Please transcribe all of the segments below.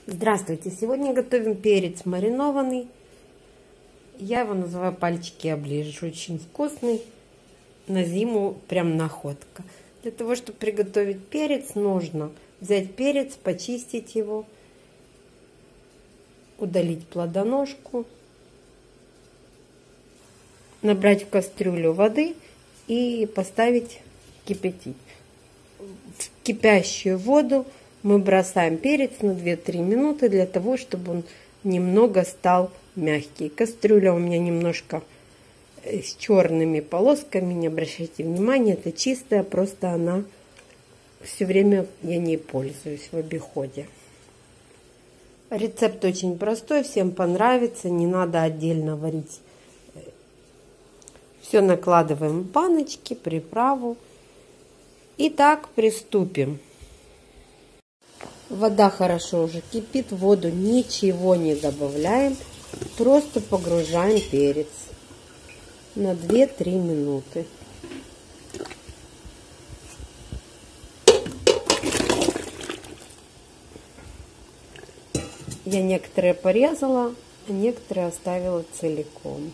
Здравствуйте! Сегодня готовим перец маринованный. Я его называю пальчики оближешь. Очень вкусный. На зиму прям находка. Для того, чтобы приготовить перец, нужно взять перец, почистить его, удалить плодоножку, набрать в кастрюлю воды и поставить кипятить. В кипящую воду мы бросаем перец на 2-3 минуты для того, чтобы он немного стал мягкий. Кастрюля у меня немножко с черными полосками, не обращайте внимания, это чистая, просто она все время, я не пользуюсь в обиходе. Рецепт очень простой, всем понравится, не надо отдельно варить. Все накладываем в баночки, приправу. Итак, приступим. Вода хорошо уже кипит, в воду ничего не добавляем, просто погружаем перец на 2-3 минуты. Я некоторые порезала, а некоторые оставила целиком.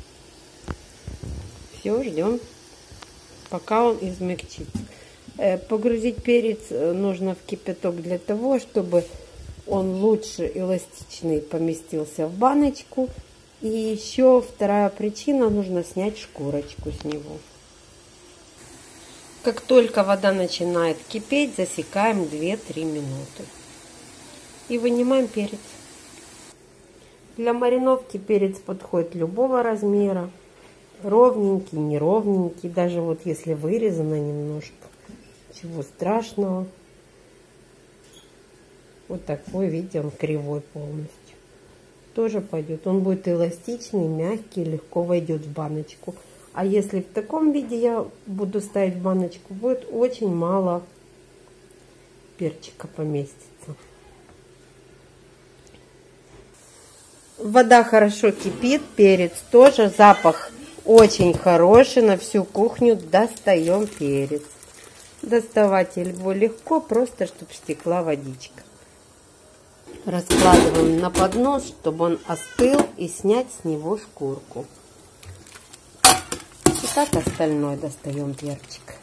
Все, ждем, пока он измягчится. Погрузить перец нужно в кипяток для того, чтобы он лучше эластичный поместился в баночку. И еще вторая причина, нужно снять шкурочку с него. Как только вода начинает кипеть, засекаем 2-3 минуты. И вынимаем перец. Для мариновки перец подходит любого размера. Ровненький, неровненький, даже вот если вырезано немножко. Ничего страшного. Вот такой, видите, он кривой полностью. Тоже пойдет. Он будет эластичный, мягкий, легко войдет в баночку. А если в таком виде я буду ставить в баночку, будет очень мало перчика поместится. Вода хорошо кипит, перец тоже. Запах очень хороший, на всю кухню. Достаем перец. Доставать его легко, просто чтобы стекла водичка. Раскладываем на поднос, чтобы он остыл, и снять с него шкурку. И так остальное достаем перчик.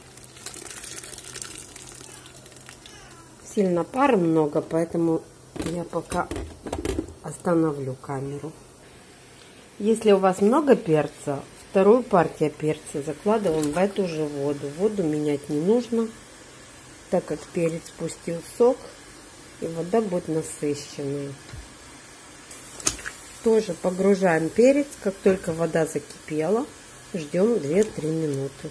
Сильно пара много, поэтому я пока остановлю камеру. Если у вас много перца, вторую партию перца закладываем в эту же воду. Воду менять не нужно, так как перец пустил сок, и вода будет насыщенная. Тоже погружаем перец, как только вода закипела, ждем 2-3 минуты.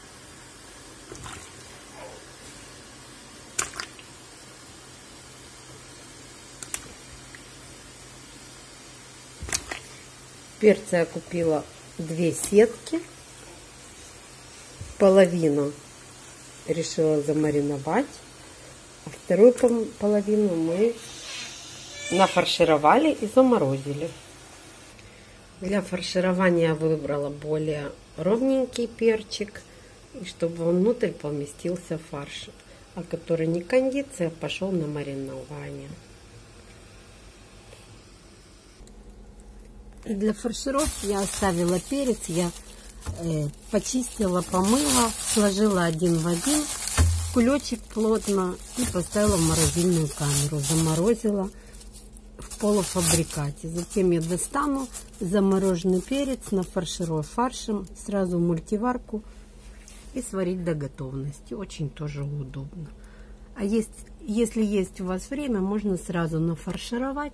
Перца я купила 2 сетки, половину решила замариновать, а вторую половину мы нафаршировали и заморозили. Для фарширования я выбрала более ровненький перчик, и чтобы он внутрь поместился фарш, а который не кондиция, пошел на маринование. И для фаршировки я оставила перец, я почистила, помыла, сложила один в один в кулечек плотно и поставила в морозильную камеру. Заморозила в полуфабрикате. Затем я достану замороженный перец, нафарширую фаршем, сразу в мультиварку и сварить до готовности. Очень тоже удобно. А если есть у вас время, можно сразу нафаршировать,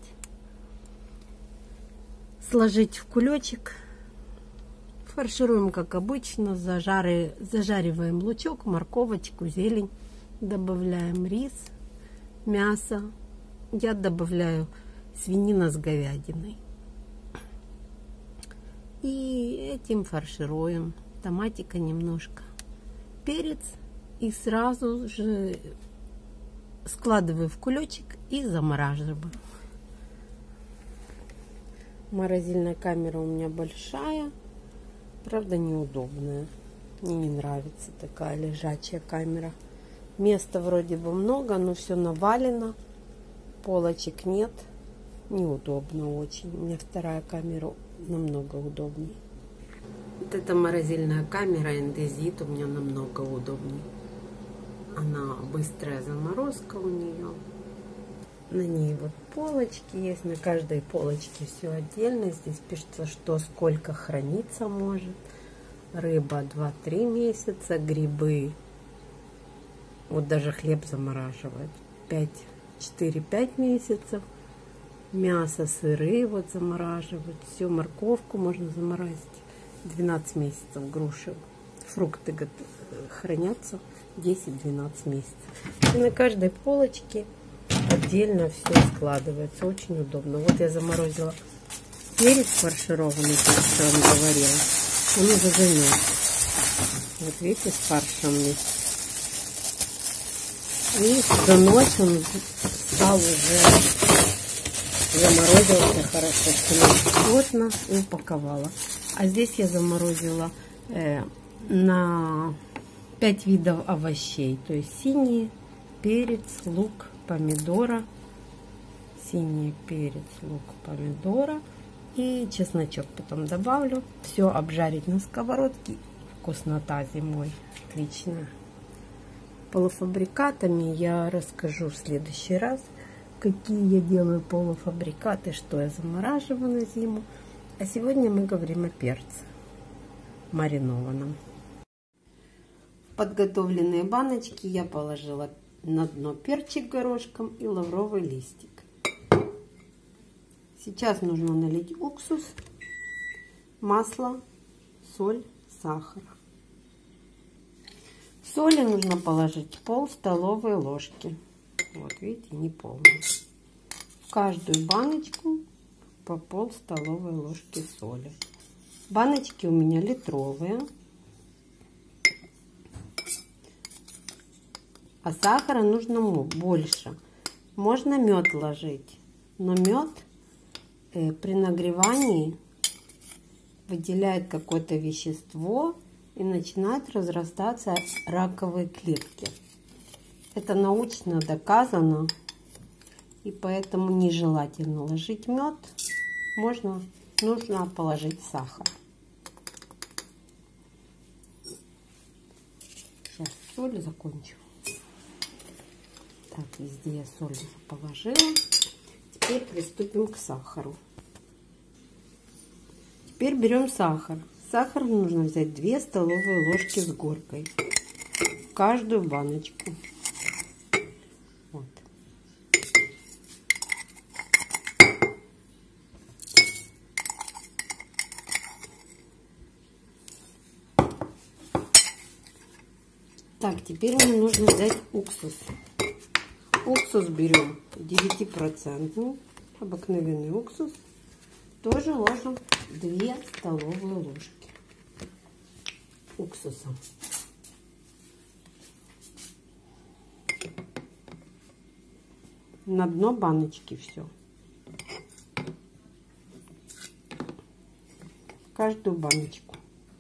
сложить в кулечек. Фаршируем, как обычно, зажариваем лучок, морковочку, зелень, добавляем рис, мясо. Я добавляю свинина с говядиной. И этим фаршируем. Томатика немножко, перец, и сразу же складываю в кулечек и замораживаю. Морозильная камера у меня большая, правда неудобная. Мне не нравится такая лежачая камера. Места вроде бы много, но все навалено. полочек нет. Неудобно очень. У меня вторая камера намного удобнее. Вот эта морозильная камера Индезит у меня намного удобнее. Она быстрая заморозка у нее. На ней вот полочки есть. На каждой полочке все отдельно. Здесь пишется, что сколько храниться может. Рыба 2-3 месяца. Грибы. Вот даже хлеб замораживают. 4-5 месяцев. Мясо, сыры вот замораживают. Все, морковку можно заморозить. 12 месяцев груши. Фрукты хранятся 10-12 месяцев. И на каждой полочке отдельно все складывается. Очень удобно. Вот я заморозила перец фаршированный, как я вам говорила. Он уже замерз. Вот видите, с фаршем вместе. И за ночь он стал уже заморозился хорошо, плотно и упаковала. А здесь я заморозила на 5 видов овощей. То есть синий перец, лук, помидора. Синий перец, лук, помидора. И чесночок потом добавлю. Все обжарить на сковородке. Вкуснота зимой. Отлично. Полуфабрикатами я расскажу в следующий раз, какие я делаю полуфабрикаты, что я замораживаю на зиму. А сегодня мы говорим о перце маринованном. В подготовленные баночки я положила на дно перчик горошком и лавровый листик. Сейчас нужно налить уксус, масло, соль, сахар. Соли нужно положить пол столовой ложки. Вот видите, не полную. В каждую баночку по пол столовой ложки соли. Баночки у меня литровые. А сахара нужно больше. Можно мед ложить. Но мед при нагревании выделяет какое-то вещество и начинают разрастаться раковые клетки. Это научно доказано, и поэтому нежелательно ложить мед. Нужно положить сахар. Сейчас соль закончу. Так, везде я соль положила. Теперь приступим к сахару. Теперь берем сахар. Сахар нужно взять 2 столовые ложки с горкой в каждую баночку. Вот. Так, теперь мне нужно взять уксус. Уксус берем 9%, обыкновенный уксус. Тоже ложим 2 столовые ложки уксуса. На дно баночки все. Каждую баночку.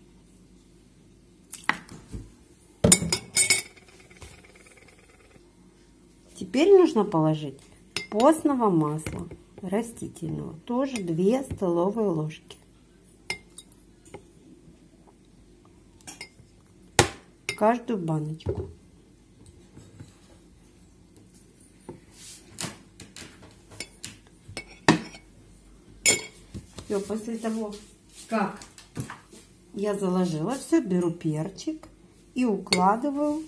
Теперь нужно положить постного масла растительного. Тоже 2 столовые ложки. Каждую баночку. Все, после того, как я заложила все, беру перчик и укладываю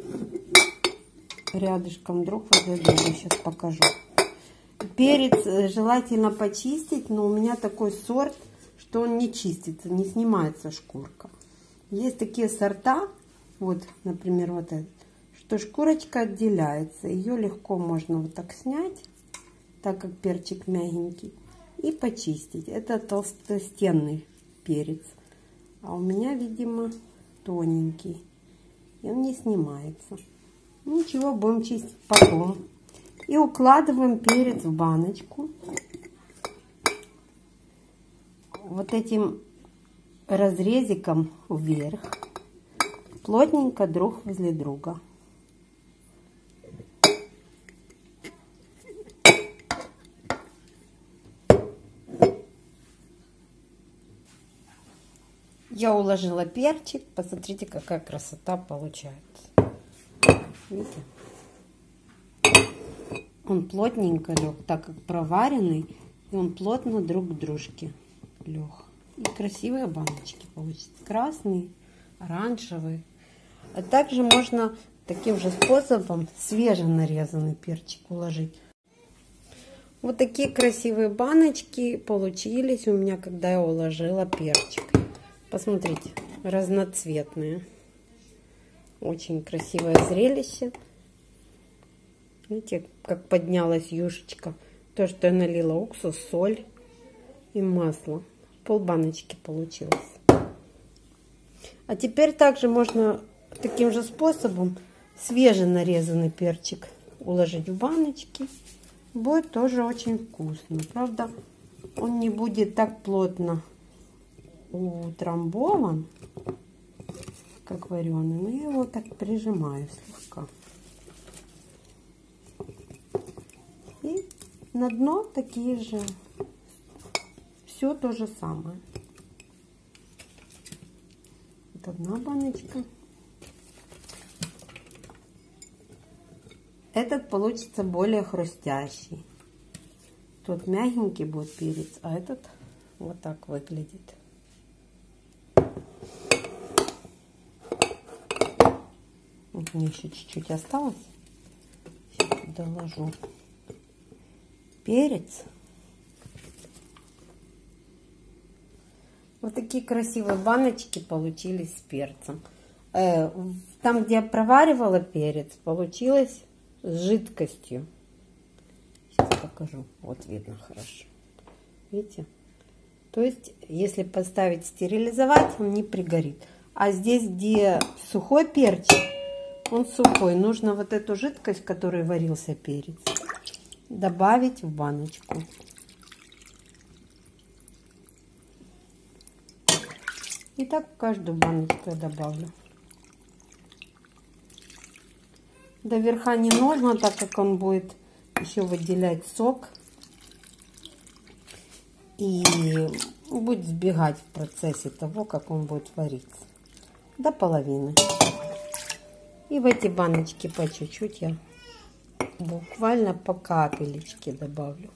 рядышком друг возле друга. Сейчас покажу. Перец желательно почистить, но у меня такой сорт, что он не чистится, не снимается шкурка. Есть такие сорта, вот, например, вот этот, что шкурочка отделяется. Ее легко можно вот так снять, так как перчик мягенький, и почистить. Это толстостенный перец. А у меня, видимо, тоненький. И он не снимается. Ничего, будем чистить потом. И укладываем перец в баночку. Вот этим разрезиком вверх. Плотненько друг возле друга. Я уложила перчик. Посмотрите, какая красота получается. Видите? Он плотненько лег, так как проваренный. И он плотно друг к дружке лег. И красивые баночки получатся. Красные, оранжевые. А также можно таким же способом свеженарезанный перчик уложить. Вот такие красивые баночки получились у меня, когда я уложила перчик. Посмотрите, разноцветные. Очень красивое зрелище. Видите, как поднялась юшечка. То, что я налила уксус, соль и масло. Полбаночки получилось. А теперь также можно таким же способом свеженарезанный перчик уложить в баночки. Будет тоже очень вкусно. Правда, он не будет так плотно утрамбован, как вареный. Но я его так прижимаю слегка. И на дно такие же. Все то же самое. Вот одна баночка. Этот получится более хрустящий. Тут мягенький будет перец, а этот вот так выглядит. Вот мне еще чуть-чуть осталось. Сейчас доложу перец. Вот такие красивые баночки получились с перцем. Там, где я проваривала перец, получилось с жидкостью. Сейчас покажу. Вот видно хорошо. Видите? То есть, если поставить стерилизовать, он не пригорит. А здесь, где сухой перчик, он сухой. Нужно вот эту жидкость, в которой варился перец, добавить в баночку. И так в каждую баночку я добавлю. До верха не нужно, так как он будет еще выделять сок. И будет сбегать в процессе того, как он будет вариться. До половины. И в эти баночки по чуть-чуть я буквально по капелечке добавлю.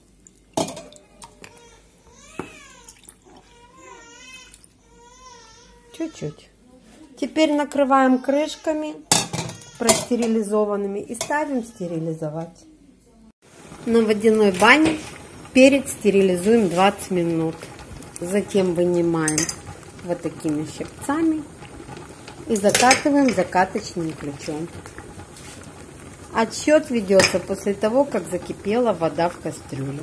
Чуть-чуть. Теперь накрываем крышками простерилизованными и ставим стерилизовать. На водяной бане перец стерилизуем 20 минут. Затем вынимаем вот такими щипцами и закатываем закаточным ключом. Отсчет ведется после того, как закипела вода в кастрюле.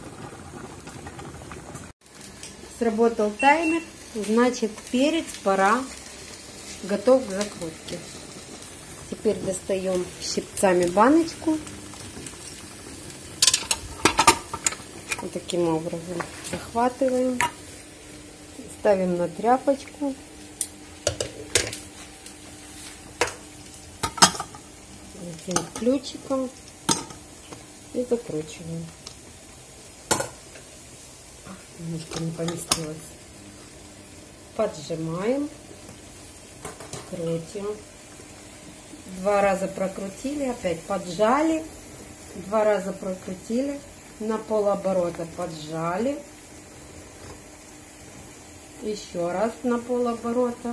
Сработал таймер. Значит, перец пора готов к закрутке. Теперь достаем щипцами баночку. Вот таким образом захватываем. Ставим на тряпочку. Затем ключиком и закручиваем. Немножко не поместилось. Поджимаем, крутим. 2 раза прокрутили, опять поджали, 2 раза прокрутили, на полоборота поджали, еще раз на полоборота.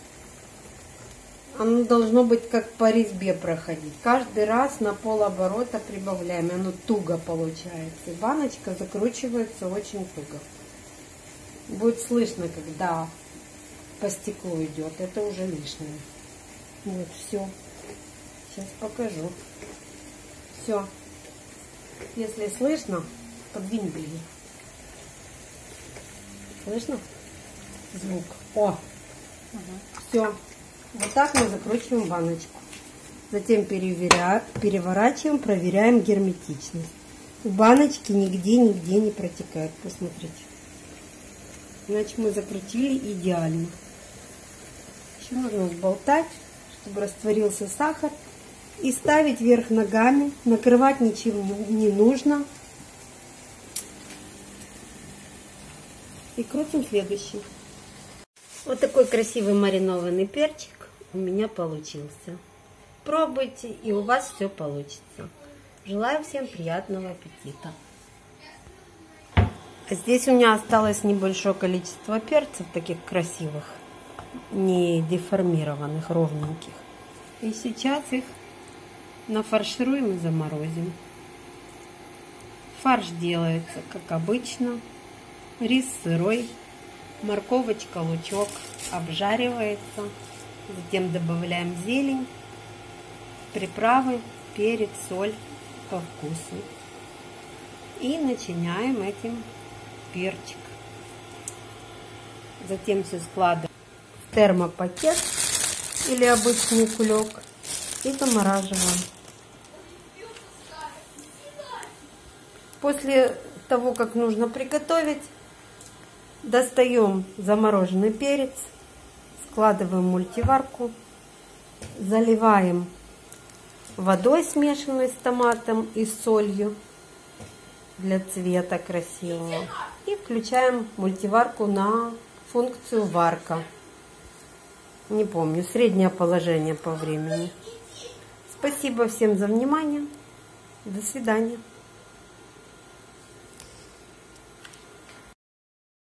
Оно должно быть как по резьбе проходить. Каждый раз на полоборота прибавляем, оно туго получается. И баночка закручивается очень туго. Будет слышно, когда по стеклу идет, это уже лишнее. Вот, все. Сейчас покажу. Все. Если слышно, подвинь ближе. Слышно? Звук. О! Все. Вот так мы закручиваем баночку. Затем переворачиваем, проверяем герметичность. У баночки нигде не протекает. Посмотрите. Значит, мы закрутили идеально. Еще нужно взболтать, чтобы растворился сахар. И ставить вверх ногами. Накрывать ничем не нужно. И крутим следующий. Вот такой красивый маринованный перчик у меня получился. Пробуйте, и у вас все получится. Желаю всем приятного аппетита. Здесь у меня осталось небольшое количество перцев, таких красивых, не деформированных, ровненьких. И сейчас их нафаршируем и заморозим. Фарш делается, как обычно. Рис сырой, морковочка, лучок обжаривается. Затем добавляем зелень, приправы, перец, соль по вкусу. И начиняем этим перчик. Затем все складываем в термопакет или обычный кулек и замораживаем. После того, как нужно приготовить, достаем замороженный перец, складываем в мультиварку, заливаем водой, смешанной с томатом и солью для цвета красивого. И включаем мультиварку на функцию варка. Не помню, среднее положение по времени. Спасибо всем за внимание. До свидания.